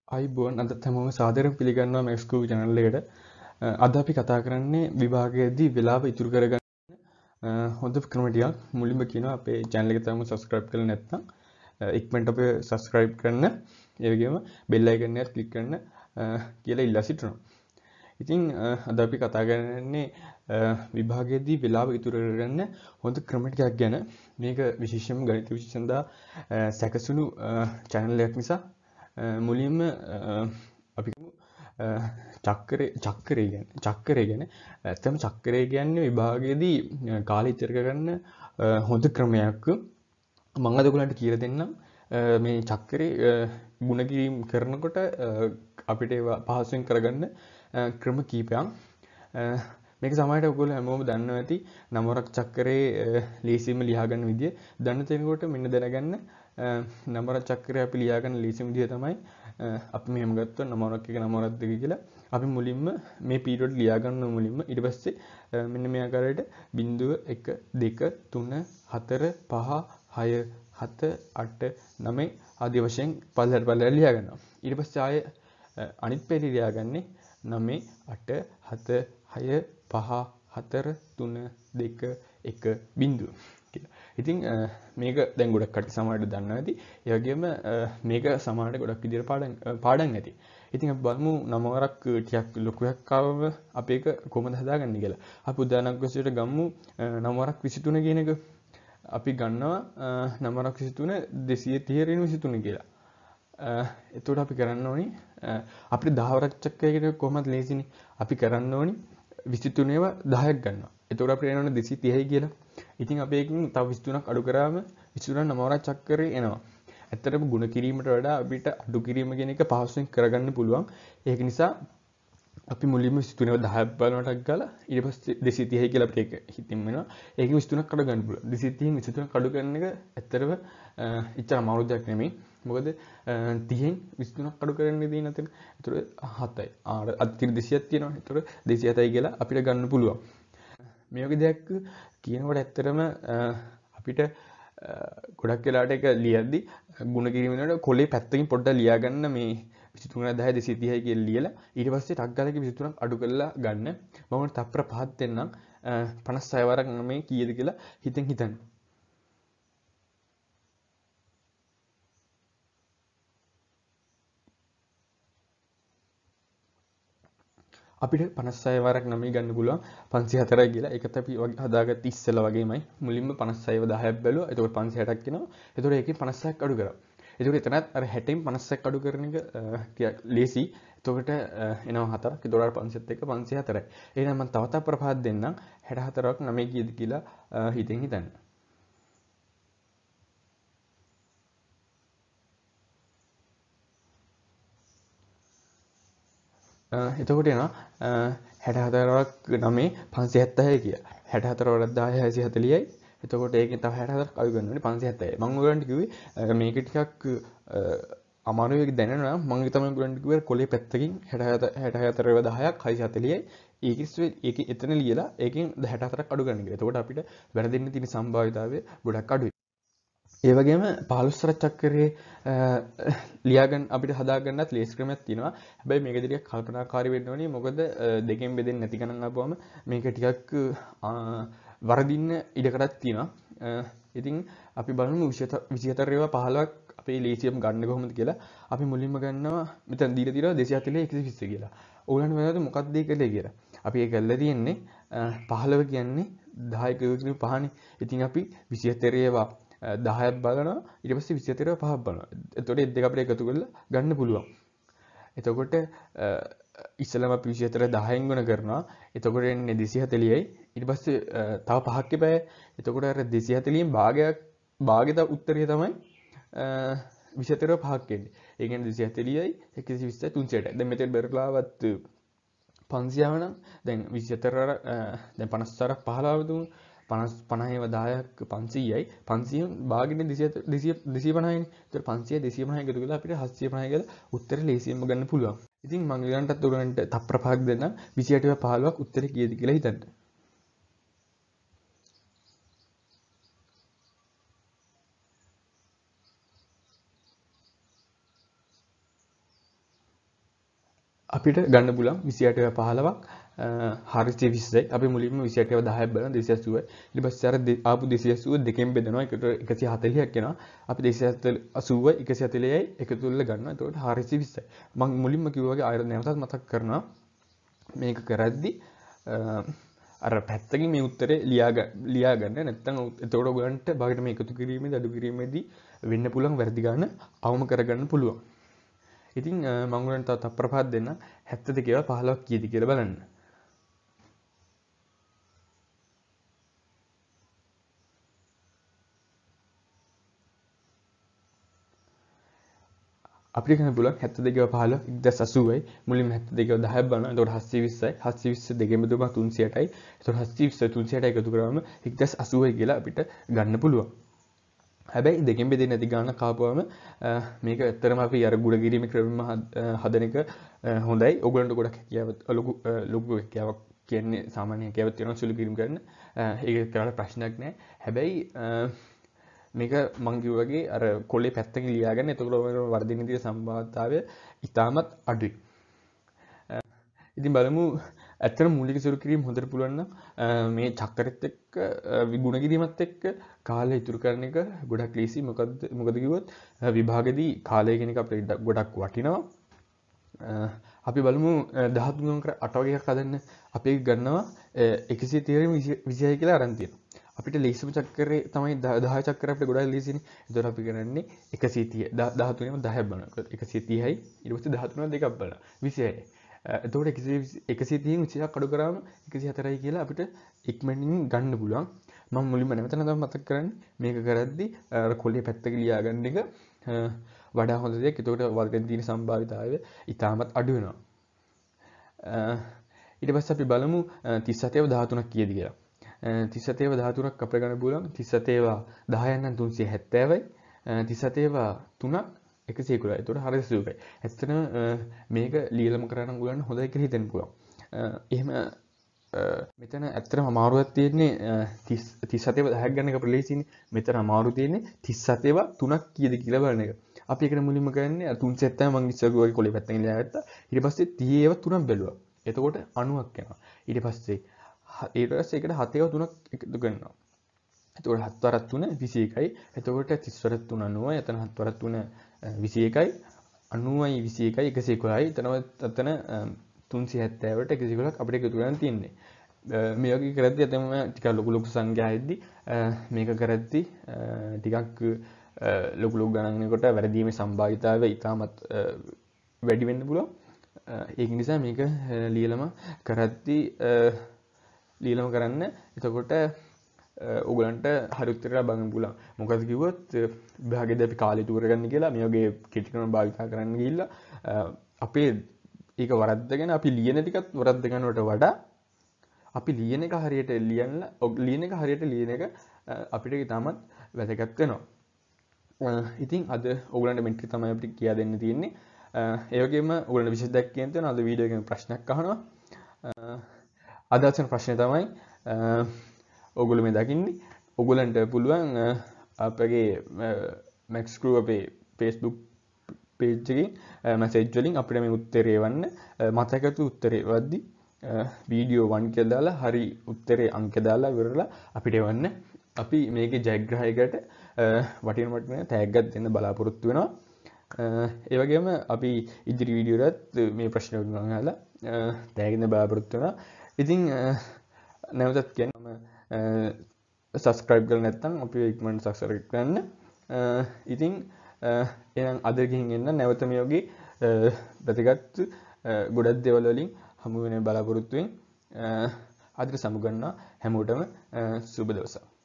අයිබෝන් අද හැමෝම සාදරයෙන් පිළිගන්නවා මැක්ස්කූ channel එකට. අද අපි කතා කරන්නේ විභාගයේදී වෙලාව ඉතුරු කරගන්න හොඳ ක්‍රම ටිකක්. මුලින්ම කියනවා අපේ channel එක තාම subscribe කරලා නැත්නම් ඉක්මනට අපේ subscribe කරන්න. ඒ වගේම bell icon එකත් click කරන්න කියලා ඉල්ලා සිටිනවා. ඉතින් අද අපි කතා කරන්නේ විභාගයේදී වෙලාව ඉතුරු කරගන්න හොඳ ක්‍රම ටිකක් ගැන. මේක විශේෂයෙන්ම ගණිත විෂය සඳහා සැකසුණු channel එකක් නිසා මුලින්ම අපි චක්‍රය ගැන ඇත්තම චක්‍රය කියන්නේ විභාගයේදී කාලය ඉතිර කරගන්න හොඳ ක්‍රමයක්. මම අද ඔයගලන්ට කියලා දෙන්නම් මේ චක්‍රේ ගුණ කිරීම කරනකොට අපිට ඒවා පහසුවෙන් කරගන්න ක්‍රම කීපයක්. මේක සමහරට ඔයගොල්ලෝ හැමෝම දන්නවා ඇති නමවරක් චක්‍රේ ලේසියෙන්ම ලියා ගන්න විදිය. දන්න තැනකට මෙන්න දැනගන්න නම්බරක් චක්‍රය අපි ලියා ගන්න ලේසිම විදිය තමයි අපි මෙහෙම ගත්තොත් නම්බරක් 1 නම්බරක් 2 කියලා අපි මුලින්ම මේ පීරියඩ් ලියා ගන්න මුලින්ම ඊට පස්සේ මෙන්න මේ ආකාරයට 0 1 2 3 4 5 6 7 8 9 ආදී වශයෙන් පල්ලයට ලියා ගන්නවා. ඊට පස්සේ ආයේ අනිත් පෙළේ ලියාගන්නේ 9 8 7 6 5 4 3 2 1 0 කියලා. ඉතින් මේක දැන් ගොඩක් කට්ටිය සමහරට දන්නවා ඇති. ඒ වගේම මේක සමහරට ගොඩක් විදිහට පාඩම් ඇති. ඉතින් අපි බලමු නමවරක් ටිකක් ලොකුයක් ආවම අපි ඒක කොහොමද හදාගන්නේ කියලා. අපි උදාහරණයක් වශයෙන් ගමු නමවරක් 23 කියන එක. අපි ගන්නවා නමවරක් 23 230 ඍණ 23 කියලා. එතකොට අපි කරන්න ඕනි අපිට 10 වරක් චක්‍රයකට කොහොමද ලේසිනේ. අපි කරන්න ඕනි 23 ඒවා 10ක් ගන්නවා. එතකොට අපිට එනවනේ 230යි කියලා. ඉතින් අපි එකකින් තව 23ක් අඩු කරාම 23 නමවරක් චක්‍රේ එනවා. ඇත්තටම ගුණ කිරීමට වඩා අපිට අඩු කිරීම කියන එක පහසුවෙන් කරගන්න පුළුවන්. ඒක නිසා අපි මුලින්ම 23 10ක් බලනටක් ගාලා ඊට පස්සේ 230යි කියලා අපිට ඒක හිතින් වෙනවා. ඒකෙන් 23ක් අඩු ගන්න පුළුවන්. 230න් 23ක් අඩු කරන එක ඇත්තටම ඉච්චර අමාරු දෙයක් නෙමෙයි. මොකද 30න් 23ක් අඩු කරන්නේ දින අතර. ඒතර 7යි. අතින් 200ක් තියෙනවා. ඒතර 207යි කියලා අපිට ගන්න පුළුවන්. මේ වගේ දෙයක් කියනකොට ඇත්තටම අපිට ගොඩක් වෙලාවට ඒක ලියද්දි ගුණ කිරීමේදී කොලේ පැත්තකින් පොඩ්ඩක් ලියා ගන්න මේ 23 10 230යි කියලා ලියලා ඊට පස්සේ ටක් ගාලා 23ක් අඩු කරලා ගන්න. මම තප්පර පහක් දෙන්නම් 56 වරක් මේ කීයද කියලා හිතන්න. අපිට 56 වරක් 9 ගන්න පුළුවන් 504යි කියලා. ඒකත් අපි හදාගත්ත ඉස්සෙල්ලා වගේමයි. මුලින්ම 56ව 10ක් බැලුවා. එතකොට 560ක් එනවා. එතකොට ඒකෙන් 56ක් අඩු කරා. එතකොට එතනත් අර 60න් 56ක් අඩු කරන එක ටිකක් ලේසි. එතකොට එනවා 4ක්. එතකොට 500ත් එක්ක 504යි. එහෙනම් මම තවත් අප්‍රපාත දෙන්නම් 64ක් 9 කීයද කියලා හිතන්න. එතකොට එනවා 64ක් 9 576 කියලා. 64 වරක් 10 640යි. එතකොට ඒකෙන් තව 64ක් අඩු කරන්න ඕනේ 570යි. මම ඔයගලන්ට කිව්වේ මේක ටිකක් අමාරුයි දැනෙනවා. මම තමයි ඔයගලන්ට කිව්වේ කොලේ පැත්තකින් 64 10ක් 640යි. ඒකේ එතන ලියලා ඒකෙන් 64ක් අඩු කරන්න කියලා. එතකොට අපිට වැරදෙන්න තියෙන සම්භාවිතාවය ගොඩක් අඩුයි. ඒ වගේම 15 වරක් චක්‍රයේ ලියාගන්න අපිට හදාගන්නත් ලේසි ක්‍රමයක් තියෙනවා. හැබැයි මේක ටිකක් කල්පනාකාරී වෙන්න ඕනේ. මොකද දෙකෙන් බෙදෙන්නේ නැති ගණන් ආපුවම මේක ටිකක් වරදින්න ඉඩකඩක් තියෙනවා. ඉතින් අපි බලමු 24 ඒවා 15ක් අපේ ලේසියම ගන්න කොහොමද කියලා. අපි මුලින්ම ගන්නවා මෙතන දීලා තියෙනවා 240 120 කියලා. ඕගලන්ට වෙනවද මොකක්ද ඒ කළේ කියලා. අපි ඒක කරලා තියෙන්නේ 15 කියන්නේ 10 කිලෝ පහනේ. ඉතින් අපි 24 ඒවා 10ක් බලනවා ඊට පස්සේ 24 5ක් බලනවා. එතකොට ඒ දෙක අපිට එකතු කරලා ගන්න පුළුවන්. එතකොට ඉස්සෙල්ලාම අපි 24 10න් ගුණ කරනවා. එතකොට එන්නේ 240යි. ඊට පස්සේ තව 5ක් එපැයි. එතකොට අර 240න් භාගයට උත්තරය තමයි 24 5ක් එන්නේ. ඒ කියන්නේ 240යි 120යි 360යි. දැන් මෙතෙන් බෙරලාවත් 500 නම් දැන් 24 දැන් 54ක් 15 දුමු 50 10ක් 500යි 500න් භාගිනේ 250යිනේ. ඒතර 500 250 එකතු කරලා අපිට 750 කියලා උත්තරේ ලේසියෙන්ම ගන්න පුළුවන්. ඉතින් මම ඊළඟටත් උගලන්ට තප්පර පහක් දෙන්නම් 28 15ක් උත්තරේ කීයද කියලා හිතන්න. අපිට ගන්න පුළුවන් 28 15ක් 420යි. අපි මුලින්ම 28 10ක් බලන 280යි. ඊට පස්සේ අර ආපු 280 දෙකෙන් බෙදනවා. ඒකට 140ක් එනවා. අපි 280යි 140යි එකතු කරලා ගන්නවා. එතකොට 420යි. මම මුලින්ම කිව්වා වගේ ආයෙත් නැවතත් මතක් කරනවා. මේක කරද්දි අර පැත්තකින් මේ උත්තරේ ලියා ගන්න. නැත්නම් එතකොට ඔයගලන්ට භාගයට මේ එකතු කිරීමේදී අඩු කිරීමේදී වෙන්න පුළුවන් වැරදි ගන්න අවම කරගන්න පුළුවන්. ඉතින් මම ඔයගලන්ට තව තප්පර පහක් දෙන්න 72 15ක් කීයද කියලා බලන්න. අපිට ගන්න පුළුවන් 72 15 1080යි. මුලින්ම 72 10ක් බලනවා. එතකොට 720යි. 720 දෙකෙන් බෙදුවම 360යි. එතකොට 720 360 එකතු කරාම 1080යි කියලා අපිට ගන්න පුළුවන්. හැබැයි දෙකෙන් බෙදෙන්නේ නැති ගානක් ආපුවම මේක ඇත්තටම අපි අර ගුණ කිරීමේ ක්‍රමෙම හදන එක හොඳයි. ඔයගොල්ලන්ට ගොඩක් ලොකු හැකියාවක් කියන්නේ සාමාන්‍ය හැකියාවක් තියෙනවා සුළු කිරීම කරන්න. ඒක කරලා ප්‍රශ්නයක් නැහැ. හැබැයි මේක මං කිව්වා වගේ අර කොලේ පැත්තකින් ලියාගන්න. එතකොට ඔයගොල්ලෝ වර්ධින තියෙන සම්භාවිතාවය ඉතාමත් අඩුයි. ඉතින් බලමු ඇත්තටම මූලික සුළු කිරීම හොඳට පුළුවන් නම් මේ චක්කරෙත් එක්ක විගුණ කිරීමත් එක්ක කාලය ඉතුරු කරන එක ගොඩක් ලීසි. මොකද කිව්වොත් විභාගෙදී කාලය කියන එක අපිට ගොඩක් වටිනවා. අපි බලමු 13 අංක 8 වගේ එකක් හදන්න. අපි ගන්නවා 130 26 කියලා අරන් තියෙනවා. අපිට ලීසිම චක්‍රේ තමයි 10 චක්‍ර අපිට ගොඩක් ලීසිනේ. ඒතකොට අපි කරන්නේ 130 13ෙම 10ක් බලනවා. 130යි ඊට පස්සේ 13 දෙකක් බලනවා. 26යි. එතකොට 130න් 20ක් අඩු කරාම 104යි කියලා අපිට ඉක්මනින් ගන්න පුළුවන්. මම මුලින්ම නැවත මතක් කරන්නේ මේක කරද්දි අර කොලේ පැත්තක ලියා ගන්න එක වඩා හොඳ දෙයක්. එතකොට වර්ගෙන් තියෙන සම්භාවිතාවය ඉතාමත් අඩු වෙනවා. ඊට පස්සේ අපි බලමු 37 13ක් කීයද කියලා. 37 13ක් අපිට ගන්න පුළුවන්. 37 10ක් නම් 370යි. 37 3ක් 111යි. ඒතකොට 480යි. ඇත්තටම මේක ලියලම කරන්න ගුලන්න හොඳයි කියලා හිතෙන්න පුළුවන්. එහෙම මෙතන ඇත්තටම අමාරුවක් තියෙන්නේ 37 10ක් ගන්න එක අපිට ලේසියිනේ. මෙතන අමාරු තියෙන්නේ 37 3ක් කීයද කියලා බලන එක. අපි ඒකට මුලින්ම කරන්නේ 370 මම ඉස්සර ගිහුවා කොලේ පැත්තෙන් ලියාගත්තා. ඊට පස්සේ 30 3ක් බැලුවා. එතකොට 90ක් එනවා. ඊට පස්සේ ඒකට 7 3ක් එකතු කරනවා. එතකොට 7 වරක් 3 21යි. එතකොට 30 වරක් 3 90යි. එතන 7 වරක් 3 21යි. 90යි 21යි 111යි. එතන 370ට 111ක් අපිට එකතු කරන්න තියෙන්නේ. මේ වගේ කරද්දී අතම ටිකක් ලොකු සංඛ්‍යා හෙද්දි මේක කරද්දී ටිකක් ලොකු ගණන්කට වැරදීමේ සම්භාවිතාවය ඉතාමත් වැඩි වෙන්න පුළුවන්. ඒක නිසා මේක ලියලම කරද්දී ලියලම කරන්න. එතකොට ඔයගලන්ට හරි උත්තරය ලබන්න පුළුවන්. මොකද කිව්වොත් විභාගෙදී අපි කාලය ඉතුරු කරගන්න කියලා මේ වගේ කෙටි ක්‍රම භාවිතා කරන්න ගිහිල්ලා අපේ ඒක වරද්දගෙන අපි ලියන ටිකත් වරද්ද ගන්නවට වඩා අපි ලියන එක හරියට ලියන එක අපිට ඉතාමත් වැදගත් වෙනවා. ඉතින් අද ඔයගලන්ට මෙන්ටරි තමයි අපිට කියා දෙන්න තියෙන්නේ. ඒ වගේම ඔයගලන්ට විශේෂයක් කියන්න තියෙනවා. අද වීඩියෝ එකෙන් ප්‍රශ්නයක් අහනවා. අද අසන ප්‍රශ්නේ තමයි ඔයගොල්ලෝ මේ දකින්නේ. ඔයගලන්ට පුළුවන් අපගේ Max Crew අපේ Facebook page එකකින් message වලින් අපිට මේ උත්තරේ එවන්න. මතකතු උත්තරේ වද්දි වීඩියෝ 1 කියලා දාලා හරි උත්තරේ අංක දාලා ඉවරලා අපිට එවන්න. අපි මේකේ ජයග්‍රාහකයට වටින තෑග්ගක් දෙන්න බලාපොරොත්තු වෙනවා. ඒ වගේම අපි ඉදිරි වීඩියෝ වලත් මේ ප්‍රශ්න වලින් අහලා තෑග් දෙන්න බලාපොරොත්තු වෙනවා. ඉතින් නැවතත් කියන්න subscribe කරලා නැත්නම් අපි ඉක්මනට subscribe කරන්න. ඉතින් එහෙනම් අද ගිහින් එන්න නැවත මේ වගේ වැදගත් ගොඩක් දේවල් වලින් හමු වෙන බලාපොරොත්තු වෙමින් අදට සමුගන්නවා. හැමෝටම සුබ දවසක්.